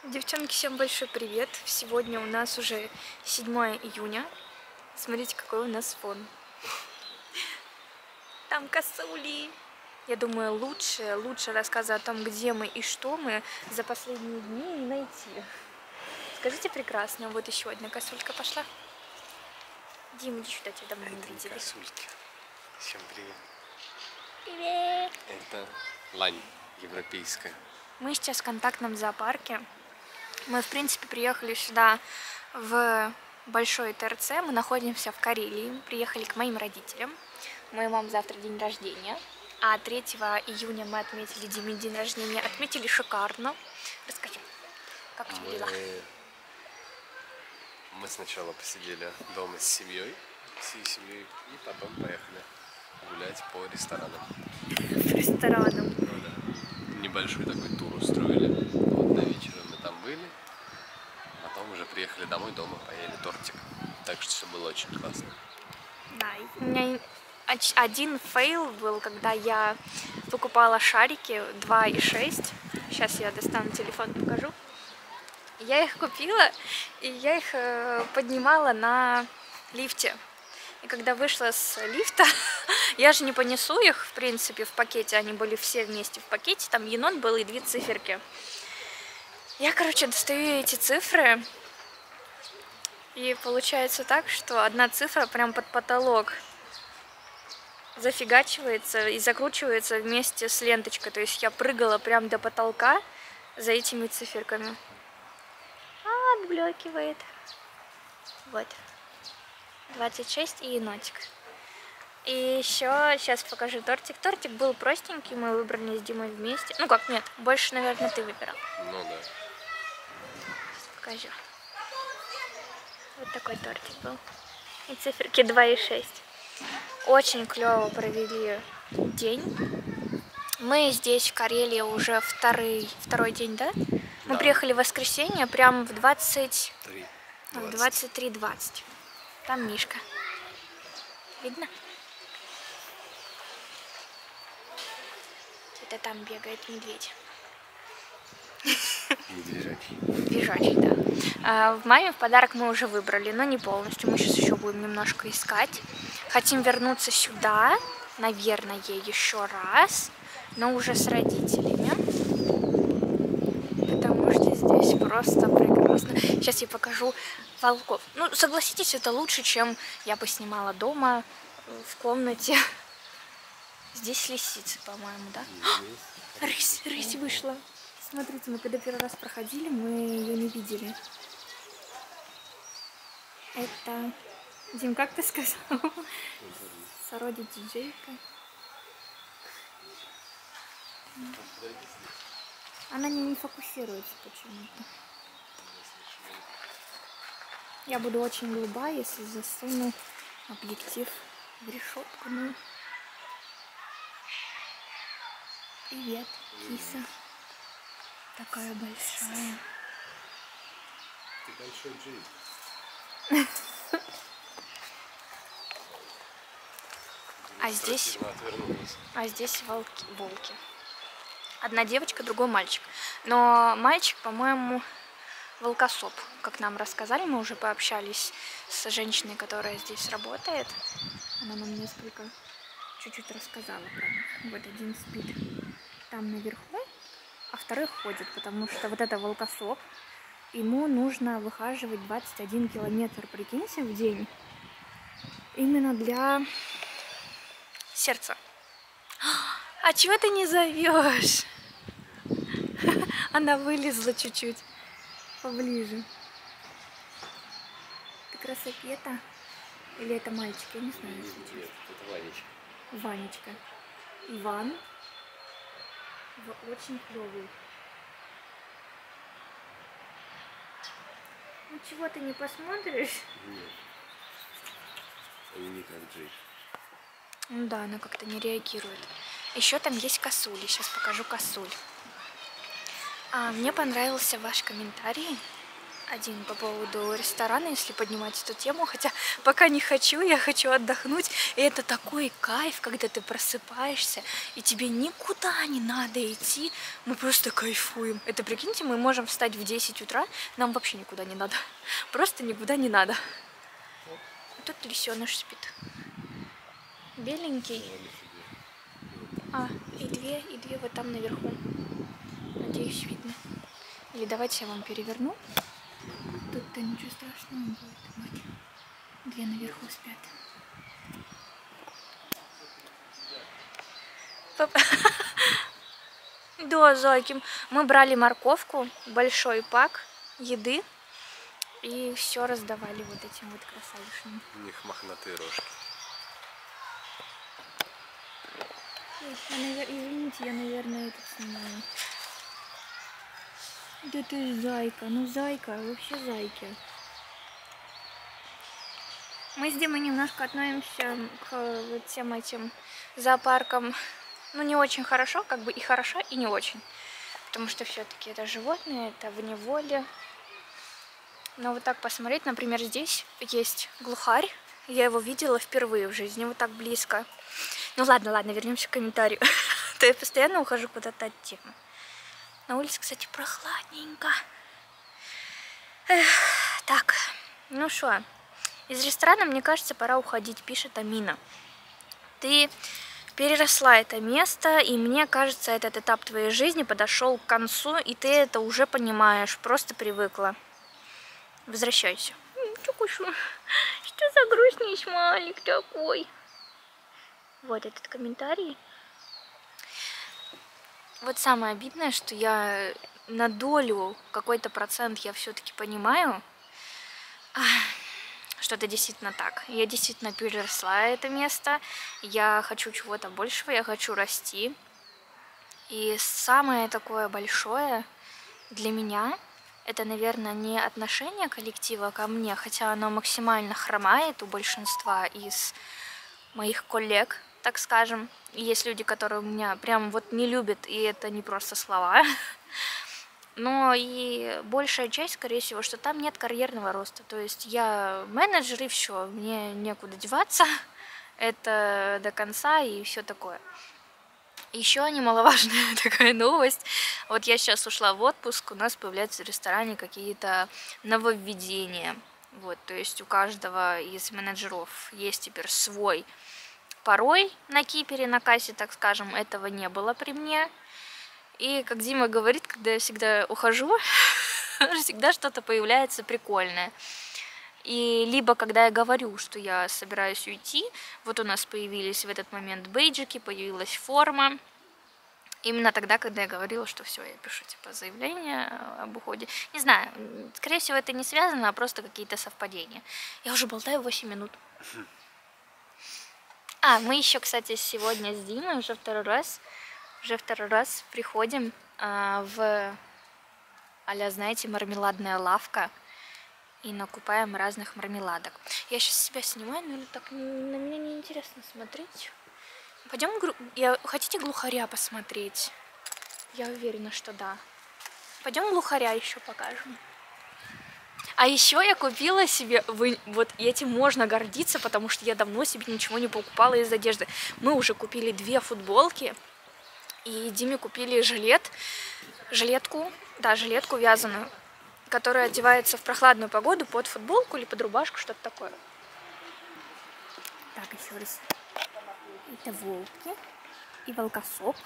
Девчонки, всем большой привет! Сегодня у нас уже 7 июня. Смотрите, какой у нас фон. Там косули. Я думаю, лучше рассказа о том, где мы и что мы за последние дни не найти. Скажите прекрасно, вот еще одна косулька пошла. Дим, иди сюда, тебя давно не видели. Косульки. Всем привет. Привет! Это лань европейская. Мы сейчас в контактном зоопарке. Мы, в принципе, приехали сюда в большой ТРЦ. Мы находимся в Карелии. Приехали к моим родителям. У моей мамы завтра день рождения. А 3 июня мы отметили Диме день рождения. Отметили шикарно. Расскажи, как у тебя дела? Мы сначала посидели дома с семьей, всей семьей, и потом поехали гулять по ресторанам. В ресторанам. Ну, да. Небольшой такой тур устроили. Вот, до вечера мы там были. Потом уже приехали домой, дома поели тортик. Так что все было очень классно. Да, у меня один фейл был, когда я покупала шарики 2,6. Сейчас я достану телефон, покажу. Я их купила, и я их поднимала на лифте. И когда вышла с лифта, я же не понесу их, в принципе, в пакете. Они были все вместе в пакете. Там енот был и 2 циферки. Я, короче, достаю эти цифры. И получается так, что одна цифра прям под потолок зафигачивается и закручивается вместе с ленточкой. То есть я прыгала прям до потолка за этими циферками. Отблекивает. Вот. 26 и енотик. И еще сейчас покажу тортик. Тортик был простенький, мы выбрали с Димой вместе. Ну как, нет, больше, наверное, ты выбирал. Ну да. Сейчас покажу. Вот такой тортик был. И циферки 2,6. Очень клево провели день. Мы здесь, в Карелии, уже второй день, да? Мы приехали в воскресенье, прям в 23:20. Там Мишка. Видно? Это там бегает медведь. Медвежачий. Медвежачий, да. В маме в подарок мы уже выбрали, но не полностью. Мы сейчас еще будем немножко искать. Хотим вернуться сюда, наверное, еще раз, но уже с родителями. Потому что здесь просто прекрасно. Сейчас я покажу волков. Ну, согласитесь, это лучше, чем я бы снимала дома, в комнате. Здесь лисицы, по-моему, да? Рысь вышла. Смотрите, мы когда первый раз проходили, мы ее не видели. Это... Дим, как ты сказал? Сороди диджейка. Она не фокусируется почему-то. Я буду очень груба, если засуну объектив в решетку. Ну. Привет, киса. Такая большая. Ты большой джин. А здесь волки. Одна девочка, другой мальчик. Но мальчик, по-моему, волкосоп, как нам рассказали. Мы уже пообщались с женщиной, которая здесь работает. Она нам несколько чуть-чуть рассказала про них. Вот один спит там наверху, а второй ходит, потому что вот это волкосоп, ему нужно выхаживать 21 километр, прикиньте, в день. Именно для сердца. А чего ты не зовешь? Она вылезла чуть-чуть поближе. Ты красопета? Или это мальчик? Я не знаю. Нет, это Ванечка. Ванечка. Иван. Очень клевый. Ну чего ты не посмотришь? Нет. Они не как Джей. Ну да, она как-то не реагирует. Еще там есть косули. Сейчас покажу косуль. Мне понравился ваш комментарий один по поводу ресторана, если поднимать эту тему, хотя пока не хочу, я хочу отдохнуть, и это такой кайф, когда ты просыпаешься, и тебе никуда не надо идти, мы просто кайфуем. Это, прикиньте, мы можем встать в 10 утра, нам вообще никуда не надо, просто никуда не надо. А тут лисёныш спит, беленький, и две вот там наверху, надеюсь, видно. Или давайте я вам переверну. Тут-то ничего страшного не будет. Вот. Две наверху спят. Да, зайки. Мы брали морковку, большой пак еды и все раздавали вот этим вот красавишам. У них мохнатые рожки. Извините, я, наверное, это снимаю. Да ты зайка, ну зайка, вообще зайки. Мы с Димой немножко относимся к вот всем этим зоопаркам, ну не очень хорошо, как бы и хорошо, и не очень. Потому что все-таки это животные, это в неволе. Но вот так посмотреть, например, здесь есть глухарь. Я его видела впервые в жизни, вот так близко. Ну ладно, вернемся к комментарию. То я постоянно ухожу куда-то от темы. На улице, кстати, прохладненько. Так, ну что, из ресторана, мне кажется, пора уходить, пишет Амина. Ты переросла это место, и мне кажется, этот этап твоей жизни подошел к концу, и ты это уже понимаешь, просто привыкла. Возвращайся. Что за грустный смайлик такой? Вот этот комментарий. Вот самое обидное, что я на долю, какой-то процент я все-таки понимаю, что это действительно так. Я действительно переросла это место, я хочу чего-то большего, я хочу расти. И самое такое большое для меня, это, наверное, не отношение коллектива ко мне, хотя оно максимально хромает у большинства из моих коллег, так скажем. Есть люди, которые меня прям вот не любят, и это не просто слова. Но и большая часть, скорее всего, что там нет карьерного роста. То есть я менеджер, и все, мне некуда деваться. Это до конца и все такое. Еще немаловажная такая новость. Вот я сейчас ушла в отпуск, у нас появляются в ресторане какие-то нововведения. Вот, то есть у каждого из менеджеров есть теперь свой пароль на кипере, на кассе, так скажем. Этого не было при мне. И, как Дима говорит, когда я всегда ухожу, всегда что-то появляется прикольное. И либо, когда я говорю, что я собираюсь уйти, вот у нас появились в этот момент бейджики, появилась форма. Именно тогда, когда я говорила, что все, я пишу типа заявление об уходе. Не знаю, скорее всего, это не связано, а просто какие-то совпадения. Я уже болтаю 8 минут. Мы еще, кстати, сегодня с Димой уже второй раз приходим в а-ля, знаете, мармеладная лавка и накупаем разных мармеладок. Я сейчас себя снимаю, но так на меня неинтересно смотреть. Пойдем, хотите глухаря посмотреть? Я уверена, что да. Пойдем глухаря еще покажем. А еще я купила себе, вот этим можно гордиться, потому что я давно себе ничего не покупала из одежды. Мы уже купили 2 футболки, и Диме купили жилетку вязаную, которая одевается в прохладную погоду под футболку или под рубашку, что-то такое. Так, еще раз. Это волки и волкосоп.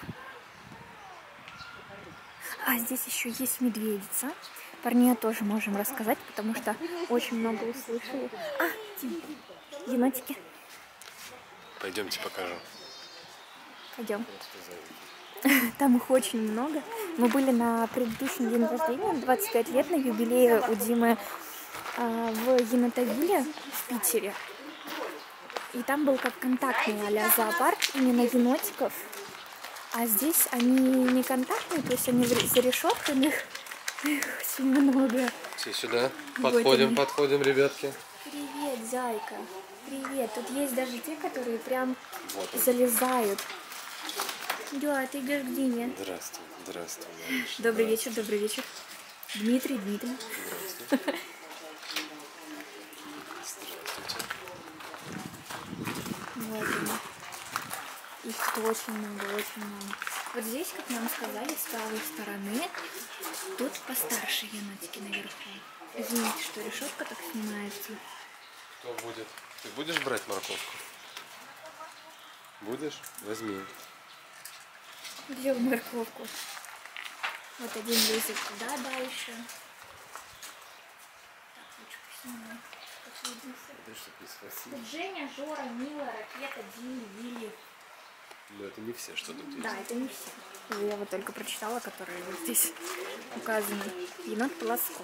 Здесь еще есть медведица. Про нее тоже можем рассказать, потому что очень много услышали. Енотики. Пойдемте покажу. Пойдем. Там их очень много. Мы были на предыдущем день рождения, 25 лет на юбилее у Димы в Енотовилле в Питере. И там был как контактный а-ля зоопарк именно енотиков. А здесь они не контактные, то есть они за решетками. Их очень много. Все сюда. Подходим, ребятки. Привет, зайка. Привет. Тут есть даже те, которые прям залезают. Да, ты идешь к Диме. Здравствуй. Добрый вечер. Дмитрий. Здравствуй. Здравствуйте. Здравствуйте. Вот они. Их тут очень много, очень много. Вот здесь, как нам сказали, с правой стороны, тут постарше енотики наверху. Извините, что решетка так снимается. Кто будет? Ты будешь брать морковку? Будешь? Возьми. Взял морковку. Вот один лезет туда дальше. Так, ручку снимаю. Тут Женя, Жора, Мила, Ракета, Дими, Вилли. Но это не все, что тут есть. Да, это не все. Я вот только прочитала, которые вот здесь указаны. Енот полоском.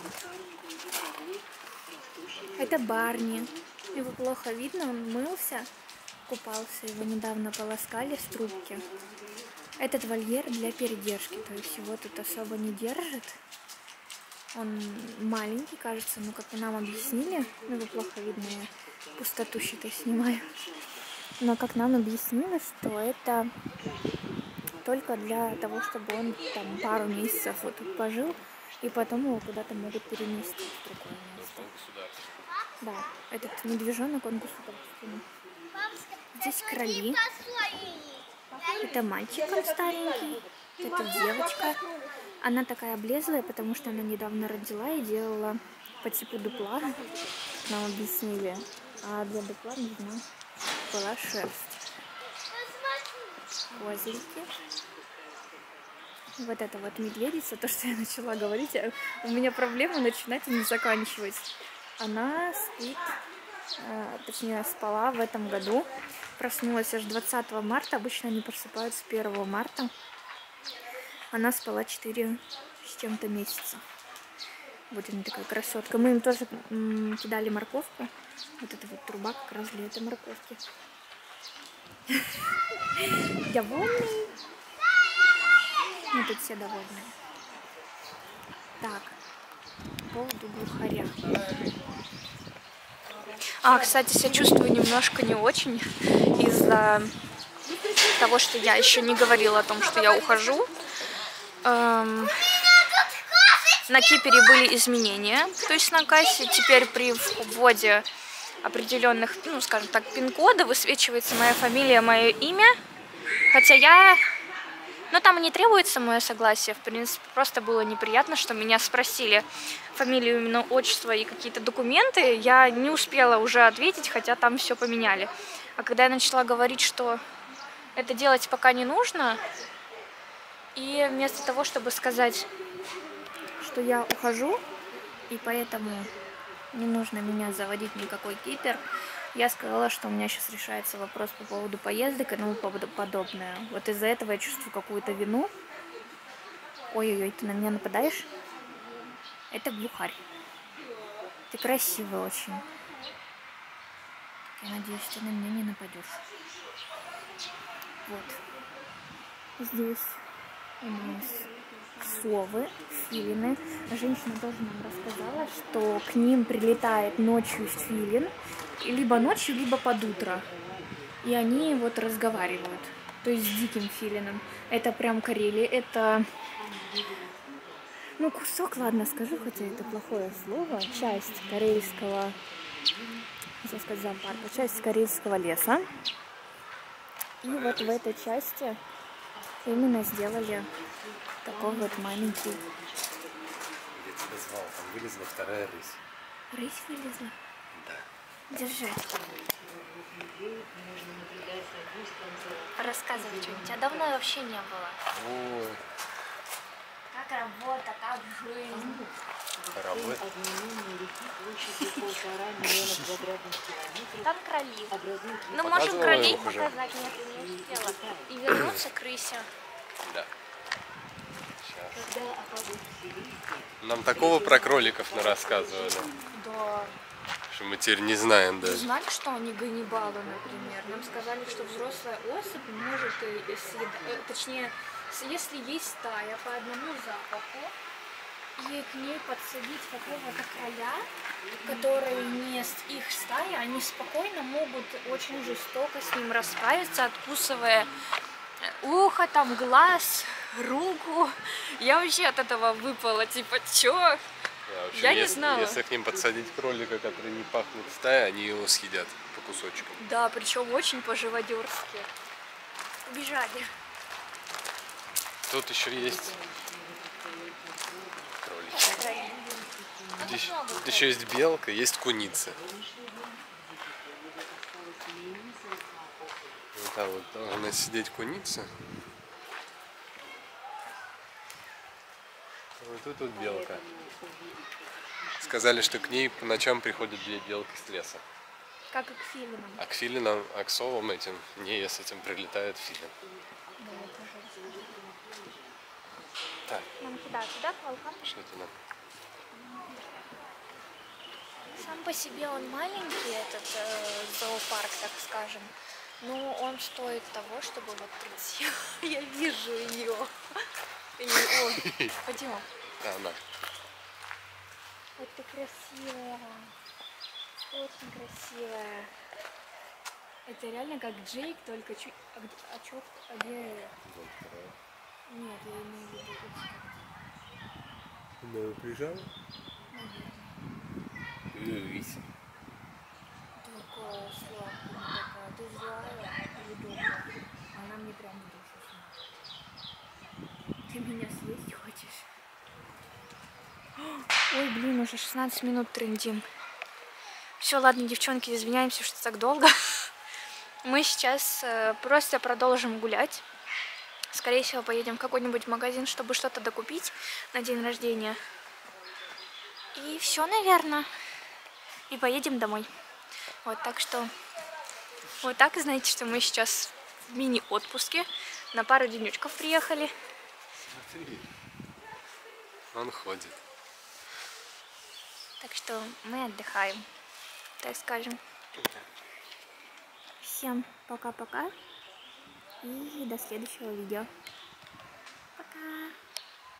Это Барни. Его плохо видно, он мылся, купался, его недавно полоскали с трубки. Этот вольер для передержки, то есть его тут особо не держит. Он маленький, кажется, но как нам объяснили, его плохо видно, я пустоту, считай, снимаю. Но как нам объяснили, что это только для того, чтобы он там пару месяцев вот тут пожил, и потом его куда-то могут перенести в другое место. Да, этот медвежонок, он государственный. Здесь кроли. Это мальчик, он старенький. Это девочка. Она такая облезлая, потому что она недавно родила и делала по типу дупла. Нам объяснили. А для дупла нужна была шерсть. Козельки. Вот это вот медведица, то, что я начала говорить. У меня проблема начинать и не заканчивать. Она спит, точнее спала в этом году. Проснулась аж 20 марта. Обычно они просыпаются 1 марта. Она спала 4 с чем-то месяца. Вот она такая красотка. Мы им тоже кидали морковку. Вот эта вот труба как раз для этой морковки. Довольный. Мы тут все довольны. Так, по поводу глухаря. Кстати, себя чувствую немножко не очень из-за того, что я еще не говорила о том, что я ухожу. На Кипере были изменения, то есть на кассе теперь при вводе определенных, ну, скажем так, пин-кода высвечивается моя фамилия, мое имя, хотя но там не требуется мое согласие, в принципе, просто было неприятно, что меня спросили фамилию, именно отчество и какие-то документы, я не успела уже ответить, хотя там все поменяли. А когда я начала говорить, что это делать пока не нужно, и вместо того, чтобы сказать, что я ухожу, и поэтому не нужно меня заводить никакой Кипер, я сказала, что у меня сейчас решается вопрос по поводу поездок и тому подобное. Вот из-за этого я чувствую какую-то вину. Ой-ой-ой, ты на меня нападаешь? Это глухарь. Ты красивый очень. Я надеюсь, ты на меня не нападешь. Вот. Здесь у нас совы, филины. Женщина тоже нам рассказала, что к ним прилетает ночью филин, либо ночью, либо под утро. И они вот разговаривают. То есть с диким филином. Это прям Карелия. Это, ну, кусок, ладно, скажу, хотя это плохое слово. Часть карельского, сейчас сказать, зоопарка, часть карельского леса. И вот в этой части именно сделали такой вот маленький. Я тебя звал, там вылезла вторая рысь. Рысь вылезла? Да. Держи. Рассказывай что-нибудь. А давно вообще не было. Ой. Как работа, как жизнь. Работа. Там кроли. Ну, можем кролей показать, нет, не успела. И вернуться к рысе. Да. Сейчас. Нам такого про кроликов рассказывали. Да. Что мы теперь не знаем Вы даже. знали, что они ганнибалы, например? Нам сказали, что взрослая особь может съедать, точнее, если есть стая по одному запаху, и к ней подсадить какого-то кроля, который не их стая, они спокойно могут очень жестоко с ним расправиться, откусывая ухо, там, глаз, руку. Я вообще от этого выпала, типа, чё? Да, в общем, Я не знала. Если к ним подсадить кролика, который не пахнет стаей, они его съедят по кусочкам. Да, причем очень по-живодерски. Убежали. Тут еще есть кролики. Тут еще есть белка, есть куница. Вот там вот должна сидеть куница. Вот тут вот белка. Сказали, что к ней по ночам приходят 2 белки с леса. Как и к филинам. А к филинам, а к совам этим, не, с этим прилетает филин. Да, я тоже расскажу. Так, Нам куда? Сюда, к волкам? что это нам? Сам по себе он маленький, этот зоопарк, так скажем. Но он стоит того, чтобы вот прийти. Я вижу ее. Ой, пойдем. Да, она. Вот ты красивая. Очень красивая. Это реально как Джейк, только чуть... А где... Нет, я имею в виду... Она убежала? Вись. Такая сладкая, такая. Ты злая или добрая? Она мне прям в душу смотрит. Ты меня съесть хочешь? Ой, блин, уже 16 минут трындим. Все, ладно, девчонки, извиняемся, что так долго. Мы сейчас просто продолжим гулять. Скорее всего, поедем в какой-нибудь магазин, чтобы что-то докупить на день рождения. И все, наверное. И поедем домой. Вот, так что... Вот так, знаете, что мы сейчас в мини-отпуске. На пару денечков приехали. Смотри. Он ходит. Так что мы отдыхаем, так скажем. Всем пока-пока и до следующего видео.